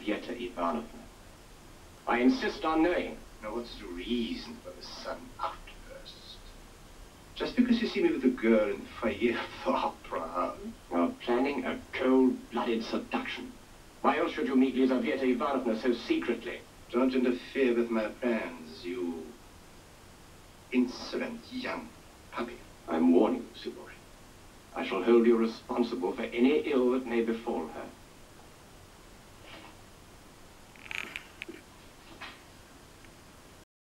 Lizaveta Ivanovna? I insist on knowing. Now, what's the reason for the sudden outburst? Just because you see me with a girl in the foyer of the opera? You're planning a cold-blooded seduction. Why else should you meet Lizaveta Ivanovna so secretly? Don't interfere with my plans, you insolent young puppy. I'm warning you, Sibory. I shall hold you responsible for any ill that may befall her.